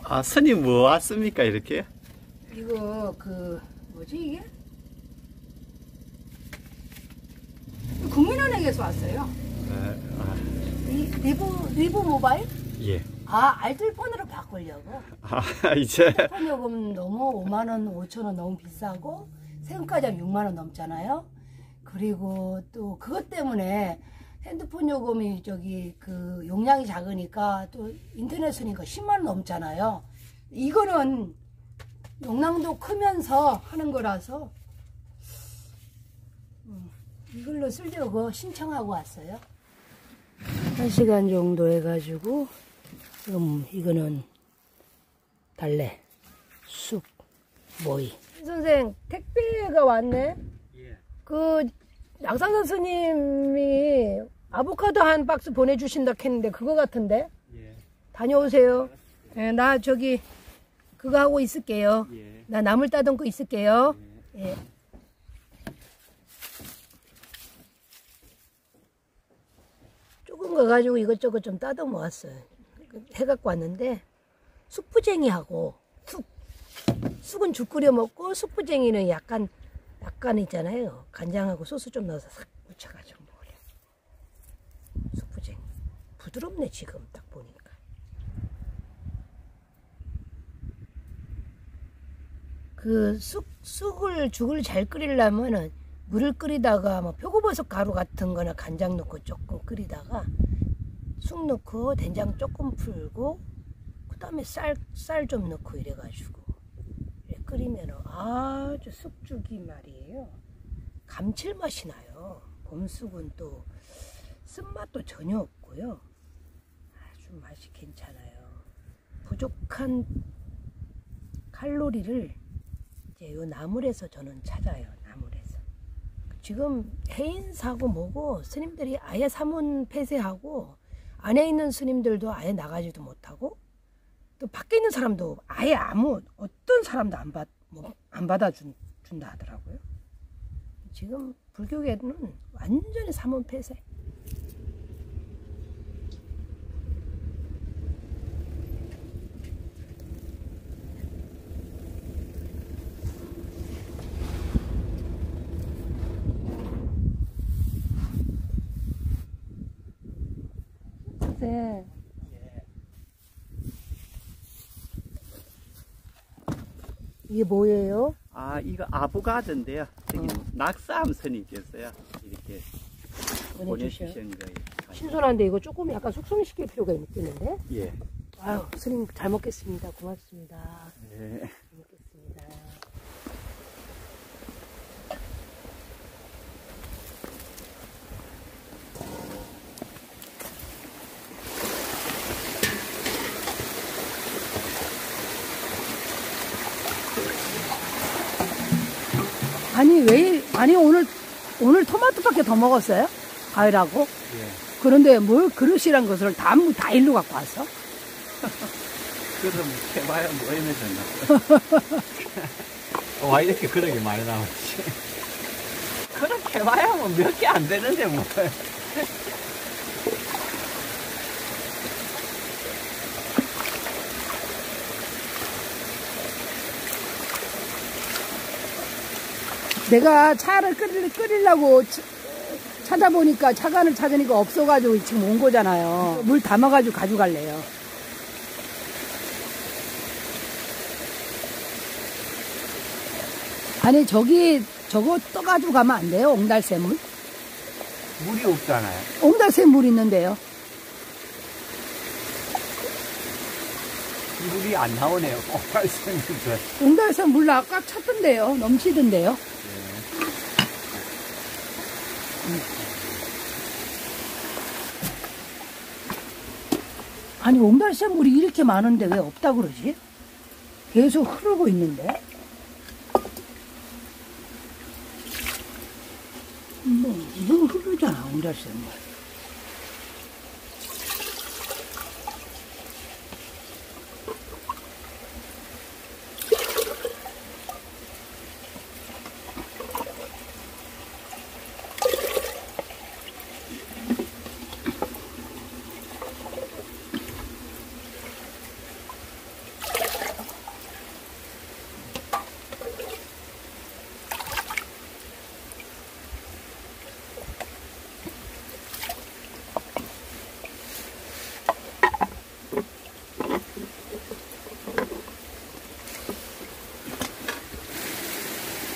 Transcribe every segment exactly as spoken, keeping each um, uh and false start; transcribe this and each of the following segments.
아, 스님 뭐 왔습니까, 이렇게? 이거 그 뭐지 이게? 국민은행에서 왔어요. 아, 아, 이 리브 리브 모바일? 예. 아, 알뜰폰으로 바꾸려고. 아, 이제. 핸드폰 요금 너무 오만 원, 오천 원 너무 비싸고 세금까지 하면 육만 원 넘잖아요. 그리고 또 그것 때문에 핸드폰 요금이 저기 그 용량이 작으니까 또 인터넷 쓰니까 십만 원 넘잖아요. 이거는 용량도 크면서 하는 거라서 이걸로 쓰려고 신청하고 왔어요. 한 시간 정도 해가지고 지금 이거는 달래, 쑥, 모이. 선생 택배가 왔네. 예. 그 양상선 스님이 아보카도 한 박스 보내주신다 했는데 그거 같은데. 예. 다녀오세요. 예, 나 저기 그거 하고 있을게요. 예. 나 나물 따듬고 있을게요. 예. 예. 조금 거 가지고 이것저것 좀 따듬어 왔어요. 해갖고 왔는데 숙부쟁이하고 쑥 쑥은 죽 끓여 먹고 숙부쟁이는 약간 약간 있잖아요. 간장하고 소스 좀 넣어서 싹 묻혀가지고 먹으려. 숙부쟁이 부드럽네 지금 딱 보니까. 그 쑥 쑥을 죽을 잘 끓이려면은 물을 끓이다가 뭐 표고버섯 가루 같은 거나 간장 넣고 조금 끓이다가 쑥 넣고 된장 조금 풀고 그 다음에 쌀 쌀 좀 넣고 이래가지고 이래 끓이면 아주 쑥죽이 말이에요. 감칠맛이 나요. 봄쑥은 또 쓴맛도 전혀 없고요. 아주 맛이 괜찮아요. 부족한 칼로리를 이제 요 나물에서 저는 찾아요. 나물에서. 지금 해인사고 뭐고 스님들이 아예 사문 폐쇄하고 안에 있는 스님들도 아예 나가지도 못하고 또 밖에 있는 사람도 아예 아무 어떤 사람도 안, 받, 뭐, 안 받아준다 하더라고요. 지금 불교계는 완전히 사문 폐쇄. 네. 이게 뭐예요? 아, 이거 아보가드인데요. 여기 어. 낙사암 스님께서요. 이렇게 보내주셔. 보내주신 거예요. 신선한데 이거 조금 약간 숙성시킬 필요가 있겠는데? 예. 아유, 스님 잘 먹겠습니다. 고맙습니다. 예. 잘 먹겠습니다. 아니 왜 아니 오늘 오늘 토마토밖에 더 먹었어요? 과일하고? 예. 그런데 뭘 그릇이란 것을 다, 다 일로 갖고 왔어? 그럼 해봐야 뭐 해매졌나? 와, 이렇게 그릇이 많이 나오지. 그렇게 해봐야 뭐 몇 개 안 되는데 뭐. 내가 차를 끓일, 끓이려고 차, 찾아보니까 차관을 찾으니까 없어가지고 지금 온 거잖아요. 물 담아가지고 가져갈래요. 아니 저기 저거 떠가지고 가면 안 돼요? 옹달샘물? 물이 없잖아요. 옹달샘물 있는데요. 물이 안 나오네요. 어, 말씀해주세요. 옹달샘물 아까 찾던데요. 넘치던데요. 아니 옹달샘물이 이렇게 많은데 왜 없다 그러지? 계속 흐르고 있는데. 뭐 이거 흐르잖아 옹달샘물.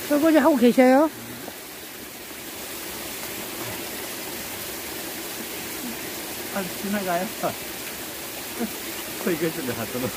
설거지 하고 계셔요? 아, 지나가요. 설거지를 하도록.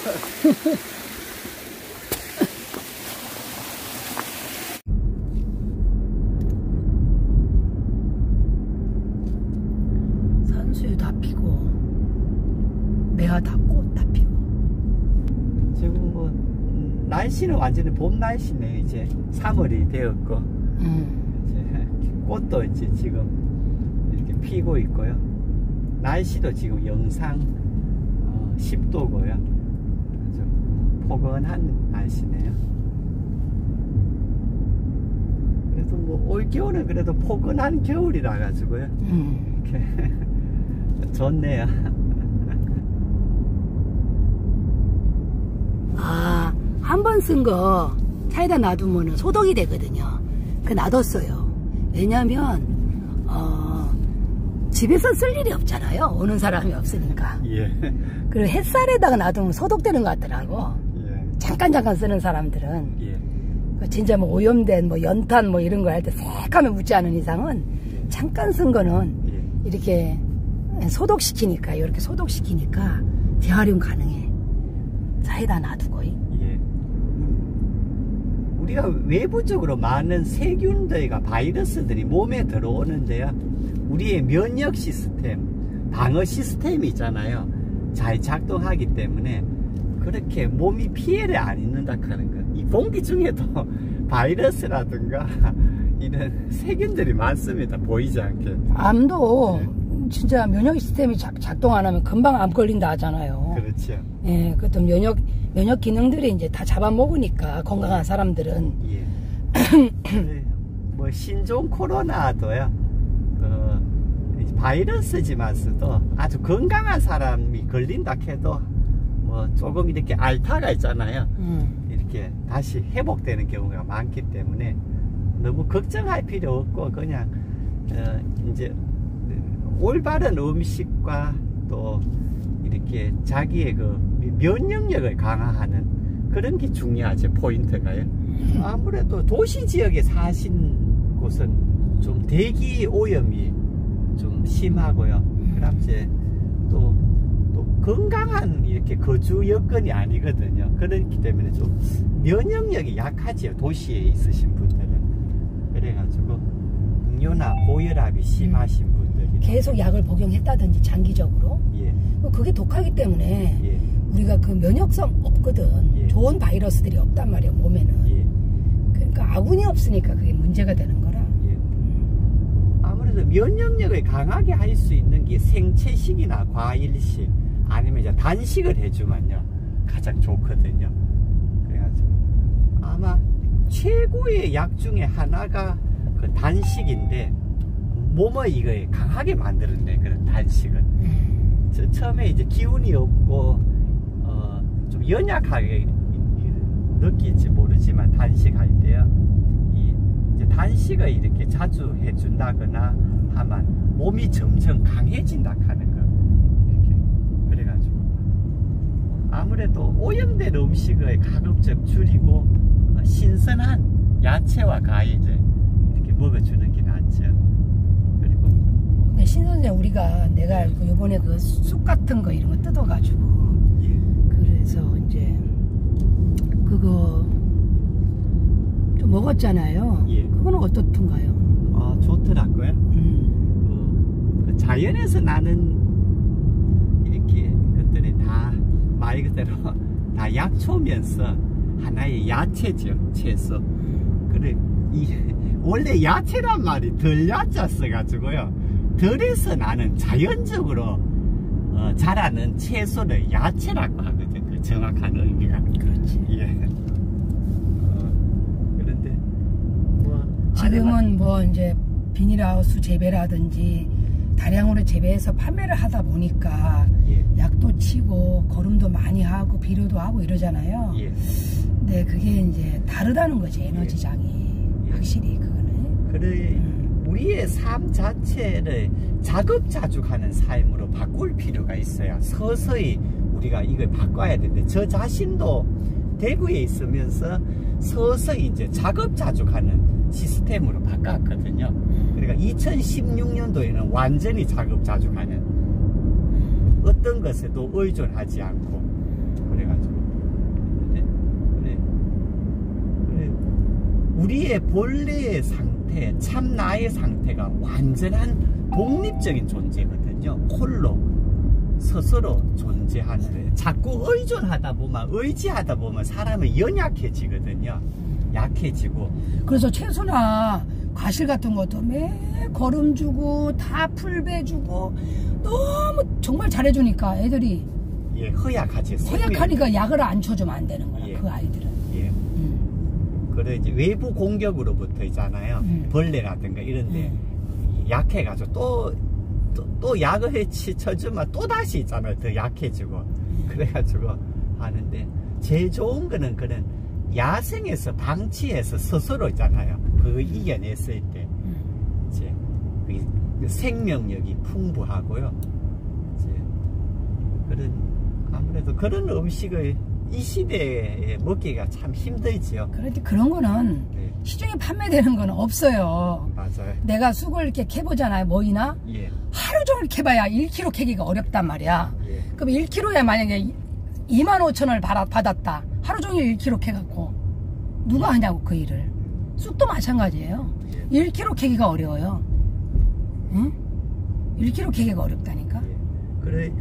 산수유 다 피고 매화 다 꽃 다 피고. 지금 뭐 음, 날씨는 완전히 봄 날씨네요. 이제 삼월이 되었고 음. 이제 꽃도 이제 지금 이렇게 피고 있고요. 날씨도 지금 영상 어, 십 도고요. 아주 포근한 날씨네요. 그래도 뭐 올겨울은 그래도 포근한 겨울이라 가지고요. 음. 이렇게 좋네요. 아, 한 번 쓴 거 차에다 놔두면 소독이 되거든요. 그 놔뒀어요. 왜냐면 어, 집에서 쓸 일이 없잖아요. 오는 사람이 없으니까. 예. 그리고 햇살에다가 놔두면 소독되는 것 같더라고. 예. 잠깐 잠깐 쓰는 사람들은 예. 진짜 뭐 오염된 뭐 연탄 뭐 이런 거 할 때 새까매 묻지 않은 이상은 예. 잠깐 쓴 거는 예. 이렇게 소독시키니까 이렇게 소독시키니까 재활용 가능해. 차에다 놔두고. 예. 우리가 외부적으로 많은 세균들과 바이러스들이 몸에 들어오는데요. 우리의 면역 시스템, 방어 시스템이 있잖아요. 잘 작동하기 때문에 그렇게 몸이 피해를 안 입는다 하는 것. 이 공기 중에도 바이러스라든가 이런 세균들이 많습니다. 보이지 않게. 암도 네. 진짜 면역 시스템이 작, 작동 안 하면 금방 암 걸린다 하잖아요. 그렇죠. 예, 그것도 면역 면역 기능들이 이제 다 잡아먹으니까 건강한 사람들은. 예. 뭐 신종 코로나도요. 어, 바이러스지만서도 아주 건강한 사람이 걸린다 해도 뭐 조금 이렇게 알타가 있잖아요. 음. 이렇게 다시 회복되는 경우가 많기 때문에 너무 걱정할 필요 없고 그냥 어, 이제 올바른 음식과 또 이렇게 자기의 그 면역력을 강화하는 그런 게 중요하죠. 포인트가요. 아무래도 도시 지역에 사신 곳은 좀 대기 오염이 좀 심하고요. 그럼 이제 또, 또 건강한 이렇게 거주 여건이 아니거든요. 그렇기 때문에 좀 면역력이 약하지요. 도시에 있으신 분들은. 그래가지고 당뇨나 고혈압이 심하신 분들이 계속 약을 복용했다든지 장기적으로. 예. 그게 독하기 때문에 예. 우리가 그 면역성 없거든. 예. 좋은 바이러스들이 없단 말이야 몸에는. 예. 그러니까 아군이 없으니까 그게 문제가 되는 거라. 예. 아무래도 면역력을 강하게 할 수 있는 게 생채식이나 과일식 아니면 이제 단식을 해주면요 가장 좋거든요. 그래가지고 아마 최고의 약 중에 하나가 그 단식인데 몸을 이거 강하게 만드는데 그런 단식은 음. 저 처음에 이제 기운이 없고 어, 좀 연약하게 느낄지 모르지만 단식할 때요 이 이제 단식을 이렇게 자주 해준다거나 하면 몸이 점점 강해진다 하는 거 이렇게 그래가지고 아무래도 오염된 음식을 가급적 줄이고 어, 신선한 야채와 과일을 이렇게 먹어주는 게 낫죠. 그리고 근데 신 선생 우리가 내가 알고 요번에 그 쑥 같은 거 이런 거 뜯어가지고 예. 그래서 이제 그거 좀 먹었잖아요. 예. 그거는 어떻던가요? 아 좋더라고요. 음. 어, 그 자연에서 나는 이렇게 것들이 다 말 그대로 다 약초면서 하나의 야채죠. 채소. 그래 이 원래 야채란 말이 덜 야자 써가지고요. 덜에서 나는 자연적으로 어, 자라는 채소를 야채라고 하거든. 그 정확한 의미가. 그렇지. 예. 어, 그런데 뭐 지금은 뭐 이제 비닐하우스 재배라든지 다량으로 재배해서 판매를 하다 보니까 예. 약도 치고 거름도 많이 하고 비료도 하고 이러잖아요. 예. 근데 그게 이제 다르다는 거지 에너지장이. 예. 확실히 그거는. 그래 음. 우리의 삶 자체를 자급자족하는 삶으로 바꿀 필요가 있어요. 서서히 우리가 이걸 바꿔야 되는데 저 자신도 대구에 있으면서 서서히 이제 자급자족하는 시스템으로 바꿨거든요. 그러니까 이천십육 년도에는 완전히 자급자족하는, 어떤 것에도 의존하지 않고 그래가지고 그래, 그래, 그래. 우리의 본래의 상태, 참 나의 상태가 완전한 독립적인 존재거든요. 홀로 스스로 존재하는. 자꾸 의존하다 보면, 의지하다 보면 사람은 연약해지거든요. 약해지고. 그래서 채소나 과실 같은 것도 매 거름 주고 다 풀배 주고 너무 정말 잘해주니까 애들이 예, 허약하지. 허약하니까 약을 안 쳐주면 안 되는 거야. 예. 그 아이들은. 예. 음. 그래 이제 외부 공격으로부터 있잖아요. 음. 벌레라든가 이런데 음. 약해가지고 또, 또, 또 약을 치, 쳐주면 또 다시 있잖아요. 더 약해지고. 그래가지고 하는데, 제일 좋은 거는 그런 야생에서 방치해서 스스로 있잖아요. 그거 이겨냈을 때 이제 그 생명력이 풍부하고요. 이제 그런, 아무래도 그런 음식을 이 시대에 먹기가 참 힘들지요. 그런데 그런 거는 네. 시중에 판매되는 건 없어요. 맞아요. 내가 쑥을 이렇게 캐보잖아요. 뭐이나 예. 하루 종일 캐봐야 일 킬로그램 캐기가 어렵단 말이야. 예. 그럼 일 킬로그램에 만약에 이만 오천 원을 받았다. 하루 종일 일 킬로그램 캐갖고 누가 하냐고 그 일을. 쑥도 마찬가지예요. 예. 일 킬로그램 캐기가 어려워요. 응? 일 킬로그램 캐기가 어렵다니까. 예. 그래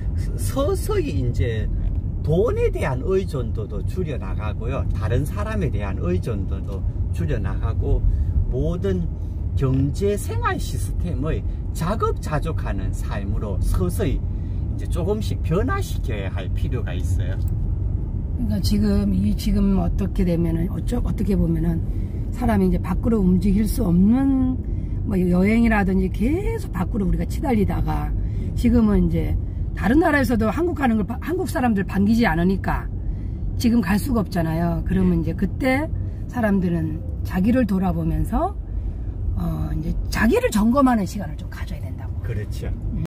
서서히 이제 돈에 대한 의존도도 줄여나가고요. 다른 사람에 대한 의존도도 줄여나가고, 모든 경제 생활 시스템의 자급자족하는 삶으로 서서히 이제 조금씩 변화시켜야 할 필요가 있어요. 그러니까 지금 이 지금 어떻게 되면은 어쩌 어떻게 보면은 사람이 이제 밖으로 움직일 수 없는 뭐 여행이라든지 계속 밖으로 우리가 치달리다가 지금은 이제 다른 나라에서도 한국 가는 걸 한국 사람들 반기지 않으니까 지금 갈 수가 없잖아요. 그러면 이제 그때 사람들은 자기를 돌아보면서 어 이제 자기를 점검하는 시간을 좀 가져야 된다고. 그렇죠.